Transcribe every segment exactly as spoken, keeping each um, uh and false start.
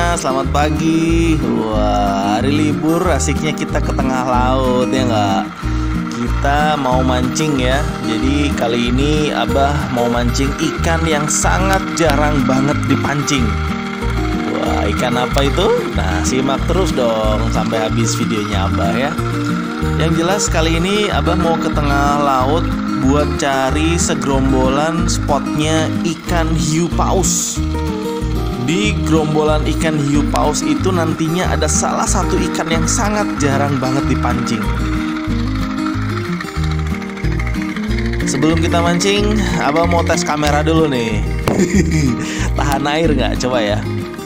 semuanya, selamat pagi. Wah, hari libur asiknya kita ke tengah laut ya nggak? Kita mau mancing ya. Jadi kali ini Abah mau mancing ikan yang sangat jarang banget dipancing. Wah, ikan apa itu? Nah, simak terus dong sampai habis videonya Abah ya. Yang jelas kali ini Abah mau ke tengah laut buat cari segerombolan spotnya ikan hiu paus. Di gerombolan ikan hiu paus itu nantinya ada salah satu ikan yang sangat jarang banget dipancing. Sebelum kita mancing, Abah mau tes kamera dulu nih. Tahan air nggak? Coba ya.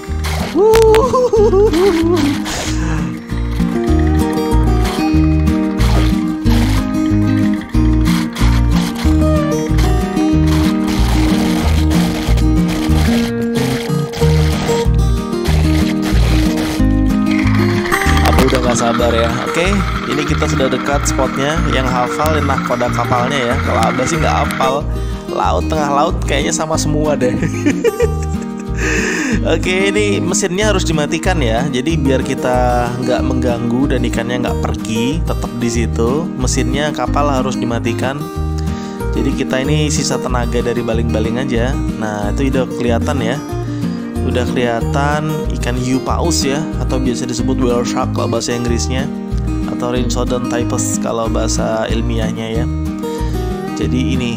Sabar ya. Oke, ini kita sudah dekat spotnya. Yang hafal yang nahkoda kapalnya ya. Kalau Abah sih nggak hafal. Laut tengah laut kayaknya sama semua deh. Oke, ini mesinnya harus dimatikan ya. Jadi biar kita nggak mengganggu dan ikannya nggak pergi, tetap di situ. Mesinnya kapal harus dimatikan. Jadi kita ini sisa tenaga dari baling-baling aja. Nah, itu udah kelihatan ya. Udah kelihatan ikan hiu paus ya, atau biasa disebut whale shark kalau bahasa Inggrisnya, atau Rhinsodon typus kalau bahasa ilmiahnya ya. Jadi ini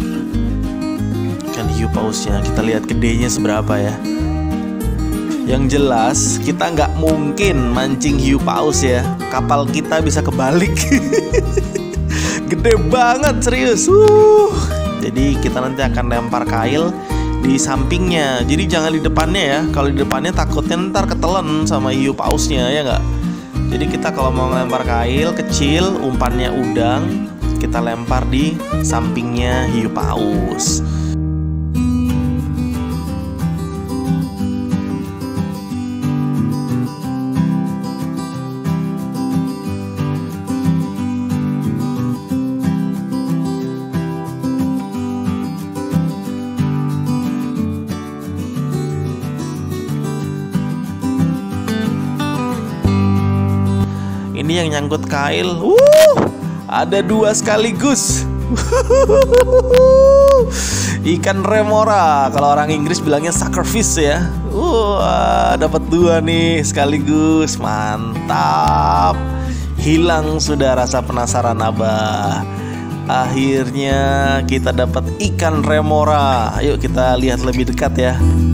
ikan hiu pausnya, kita lihat gedenya seberapa ya. Yang jelas kita nggak mungkin mancing hiu paus ya, kapal kita bisa kebalik. Gede banget serius. uh. Jadi kita nanti akan lempar kail di sampingnya, jadi jangan di depannya ya. Kalau di depannya takutnya ntar ketelen sama hiu pausnya ya nggak. Jadi kita kalau mau ngelempar kail kecil, umpannya udang, kita lempar di sampingnya hiu paus. Ini yang nyangkut kail. Uh, ada dua sekaligus. Ikan remora, kalau orang Inggris bilangnya suckerfish ya. Wah, uh, dapat dua nih sekaligus. Mantap. Hilang sudah rasa penasaran Abah. Akhirnya kita dapat ikan remora. Ayo kita lihat lebih dekat ya.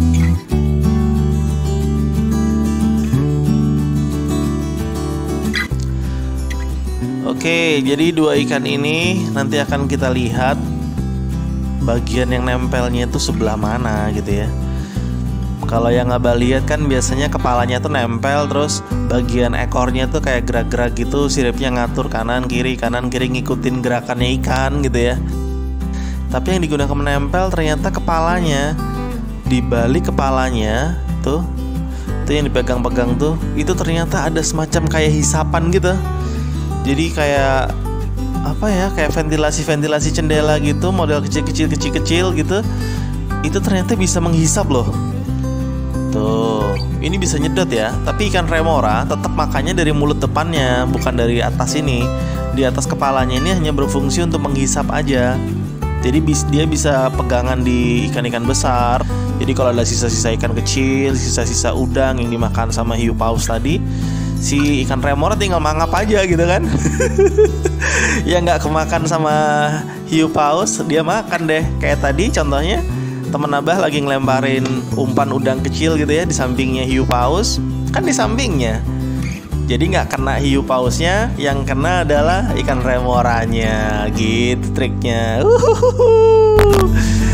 Oke, jadi dua ikan ini nanti akan kita lihat bagian yang nempelnya itu sebelah mana gitu ya. Kalau yang Abah lihat kan biasanya kepalanya tuh nempel, terus bagian ekornya tuh kayak gerak-gerak gitu, siripnya ngatur kanan kiri kanan kiri ngikutin gerakannya ikan gitu ya. Tapi yang digunakan menempel ternyata kepalanya. Di balik kepalanya tuh, tuh yang dipegang-pegang tuh, itu ternyata ada semacam kayak hisapan gitu. Jadi kayak apa ya, kayak ventilasi-ventilasi jendela gitu, model kecil-kecil kecil-kecil gitu. Itu ternyata bisa menghisap loh. Tuh, ini bisa nyedot ya. Tapi ikan remora tetap makannya dari mulut depannya, bukan dari atas ini. Di atas kepalanya ini hanya berfungsi untuk menghisap aja. Jadi dia bisa pegangan di ikan-ikan besar. Jadi kalau ada sisa-sisa ikan kecil, sisa-sisa udang yang dimakan sama hiu paus tadi, si ikan remora tinggal mangap aja gitu kan. Ya nggak kemakan sama hiu paus, dia makan deh. Kayak tadi contohnya temen Abah lagi ngelemparin umpan udang kecil gitu ya di sampingnya hiu paus, kan di sampingnya. Jadi nggak kena hiu pausnya, yang kena adalah ikan remoranya. Gitu triknya. Uhuhu.